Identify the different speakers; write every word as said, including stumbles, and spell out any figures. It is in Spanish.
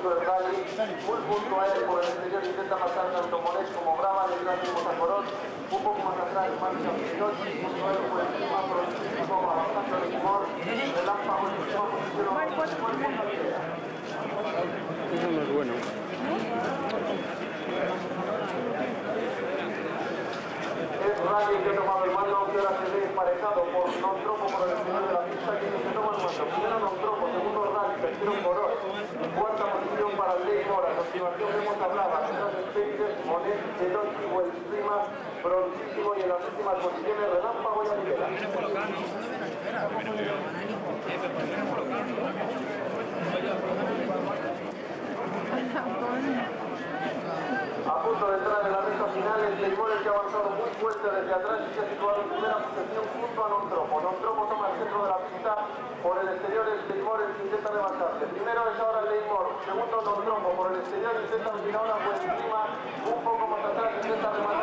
Speaker 1: segundo del rally, muy junto a él por el exterior intenta pasar tanto Monet como Brava, detrás de Motacorón, un poco más atrás marcha Pilotti, junto a él por encima, Prontísimo, avanzando el Limor, Relámpago en última posición,
Speaker 2: eso no es bueno.
Speaker 1: Es Rally que ha tomado el mando, que ahora se ve emparejado por Nostromo por el exterior de la pista, que se toma el mando. Primero Nostromo, segundo Rally, tercero Corón, cuarta posición para el Leymor. A continuación vemos a Brava, detrás de Pérez, Monet, Pilotti, Prima, Prontísimo y en las últimas posiciones Relámpago y Aguilera. A punto de entrar en la recta final, el Leymor que ha avanzado muy fuerte desde atrás y se ha situado en primera posición junto a Nostromo. Nostromo toma el centro de la pista, por el exterior el Leymor el que intenta rebajarle. Primero es ahora el Leymor, segundo Nostromo, por el exterior intenta dominar ahora por encima, un poco más atrás intenta rematar.